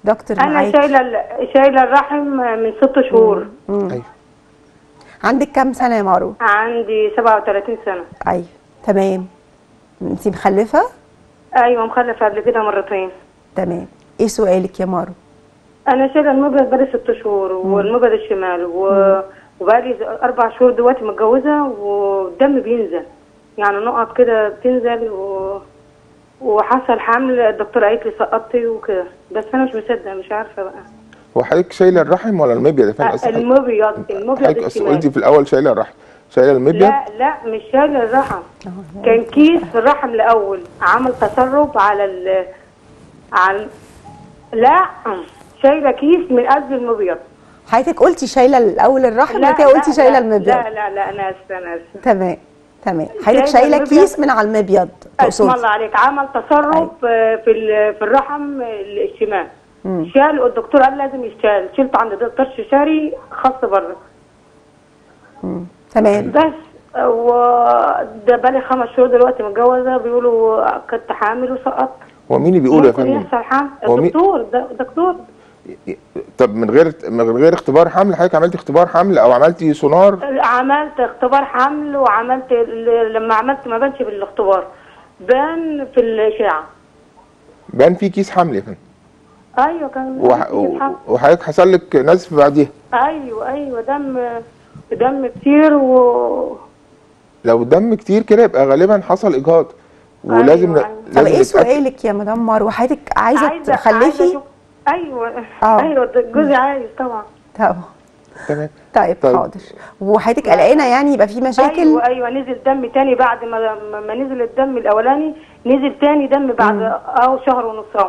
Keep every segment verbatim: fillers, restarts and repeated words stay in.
دكتور انا معاكي. شايله شايله الرحم من ست شهور. ايوه. عندك كام سنه يا مارو؟ عندي سبعة وثلاثين سنه. ايوه تمام. انت مخلفه؟ ايوه مخلفه قبل كده مرتين. تمام. ايه سؤالك يا مارو؟ انا شايله المبيض بقالي ست شهور والمبيض الشمال و... وبقالي اربع شهور دلوقتي متجوزه والدم بينزل، يعني نقط كده بتنزل و... وحصل حمل. الدكتوره قالت لي سقطتي وكده، بس انا مش مصدقه مش عارفه بقى. هو حضرتك شايله الرحم ولا المبيض يا فندم؟ المبيض المبيض الشمال. قلتي في الاول شايله الرحم، شايله المبيض؟ لا لا مش شايله الرحم، كان كيس في الرحم الاول عمل تسرب على ال على لا شايله كيس من قلب المبيض. حضرتك قلتي شايله الاول الرحم بعد كده قلتي شايله المبيض. لا لا لا انا اسفه انا اسفه. تمام تمام. حضرتك شايله كيس من على المبيض اسم الله عليك. عمل تسرب في في الرحم الشمال. شال الدكتور قال لازم يشال، شلته عند دكتور استشاري خاص بره. امم تمام. بس وده بقالي خمس شهور دلوقتي متجوزه، بيقولوا كنت حامل وسقطت. هو مين اللي بيقول يا فندم؟ يحصل حمل الدكتور ده دكتور. طب من غير من غير اختبار حمل حضرتك عملتي اختبار حمل او عملتي سونار؟ عملت اختبار حمل وعملت لما عملت ما بانش بالاختبار، بان في الاشعه. بان في كيس حمل يا فندم؟ ايوه كان وح... وحضرتك حصل لك نزف بعديها؟ ايوه ايوه دم دم كتير و لو دم كتير كده يبقى غالبا حصل اجهاض ولازم أيوة. لازم طب ايه سؤالك يا مدام مارو؟ حضرتك عايزه, عايزة تخلفي؟ عايزة ايوه أوه. ايوه جوزي عايز طبعا. طبعا تمام. طيب, طيب حاضر. وحضرتك قلقانه يعني يبقى في مشاكل؟ ايوه ايوه نزل دم تاني بعد ما ما نزل الدم الاولاني، نزل تاني دم بعد او شهر ونص اهو.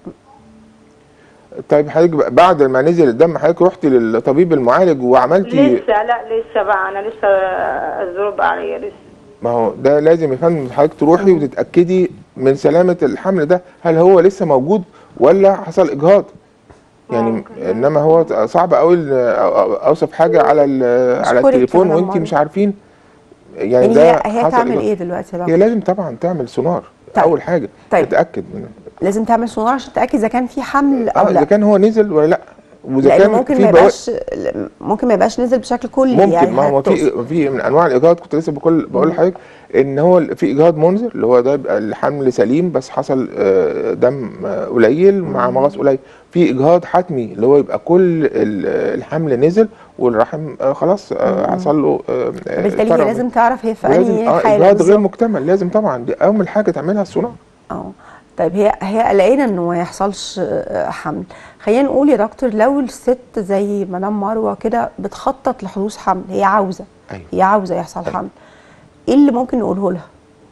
طيب حضرتك بعد ما نزل الدم حضرتك رحتي للطبيب المعالج وعملتي؟ لسه لا لسه بقى انا لسه الظروف عليا لسه. ما هو ده لازم يا فندم حضرتك تروحي وتتاكدي من سلامه الحمل ده، هل هو لسه موجود ولا حصل اجهاض؟ يعني ممكن. انما هو صعب قوي اوصف حاجه على على التليفون وانت مش عارفين. يعني, يعني ده هي, هي تعمل ايه دلوقتي؟ هي لازم طبعا تعمل سونار. طيب. اول حاجه طيب. تتاكد منه. لازم تعمل سونار عشان تتاكد اذا كان في حمل او اه لا، اذا كان هو نزل ولا لا، واذا كان ممكن ما يبقاش ممكن ما يبقاش نزل بشكل كلي. ممكن يعني ما هو في في من انواع الاجهاض كنت لسه بقول بقول لحضرتك ان هو في اجهاض منذر اللي هو ده يبقى الحمل سليم بس حصل دم قليل مع مغص قليل. في اجهاض حتمي اللي هو يبقى كل الحمل نزل والرحم خلاص حصل له. بالتالي هي لازم تعرف هي في انهي حاله. اجهاض غير مكتمل لازم طبعا دي اول حاجه تعملها السونار. اه طيب هي هي قلقانه انه ما يحصلش حمل. خلينا نقول يا دكتور لو الست زي مدام مروه كده بتخطط لحدوث حمل، هي عاوزه أيوة. هي عاوزه يحصل أيوة. حمل، ايه اللي ممكن نقوله لها؟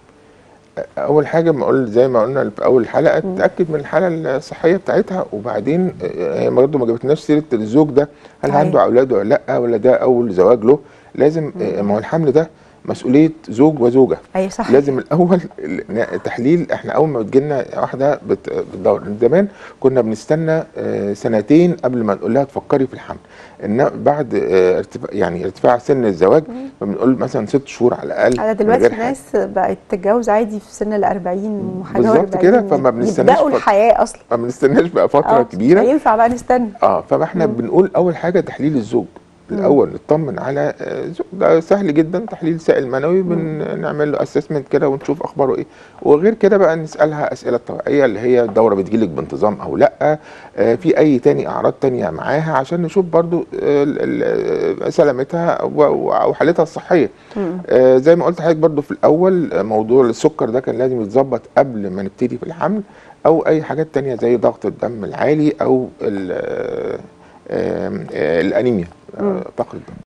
اول حاجه ما اقول زي ما قلنا في اول حلقه تتاكد من الحاله الصحيه بتاعتها، وبعدين هي برضه ما جابتناش سيره الزوج ده هل أيوة. عنده اولاد ولا لا، ولا ده اول زواج له. لازم ما هو الحمل ده مسؤوليه زوج وزوجه. ايوه صح. لازم الاول تحليل. احنا اول ما بتجيلنا واحده بتدور زمان كنا بنستنى سنتين قبل ما نقول لها تفكري في الحمل. ان بعد ارتفاع يعني ارتفاع سن الزواج فبنقول مثلا ست شهور على الاقل. على دلوقتي الناس بقت تتجوز عادي في سن ال أربعين وحاجه بالظبط كده، فما بنستناش يبداوا الحياه اصلا، ما بنستناش بقى فتره كبيره. ينفع بقى نستنى. اه فاحنا بنقول اول حاجه تحليل الزوج الاول، نطمن على الزوج ده سهل جدا، تحليل سائل منوي بنعمل له اسسمنت كده ونشوف اخباره ايه. وغير كده بقى نسالها اسئله طبيعيه اللي هي الدوره بتجيلك بانتظام او لا، آه في اي تاني اعراض تانيه معاها عشان نشوف برضو آه سلامتها وحالتها الصحيه. آه زي ما قلت لحضرتك برضو في الاول موضوع السكر ده كان لازم يتظبط قبل ما نبتدي في الحمل، او اي حاجات تانيه زي ضغط الدم العالي او الانيميا فقر الدم.